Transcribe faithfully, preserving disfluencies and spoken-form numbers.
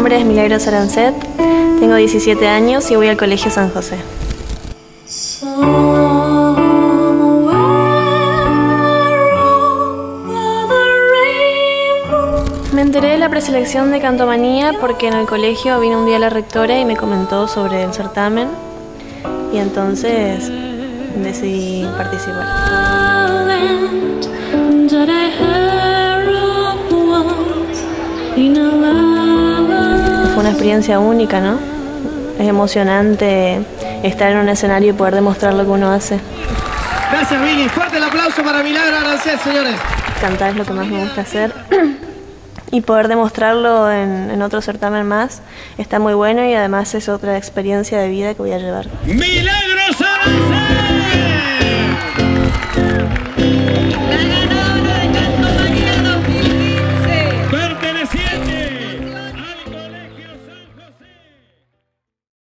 nombre es Milagros Arancet, tengo diecisiete años y voy al Colegio San José. Me enteré de la preselección de Cantomanía porque en el colegio vino un día la rectora y me comentó sobre el certamen y entonces decidí participar. Fue una experiencia única, ¿no? Es emocionante estar en un escenario y poder demostrar lo que uno hace. Gracias, Vini. Fuerte el aplauso para Milagros Arancet, señores. Cantar es lo que más me gusta hacer. Y poder demostrarlo en, en otro certamen más está muy bueno y además es otra experiencia de vida que voy a llevar. ¡Milagros Arancet!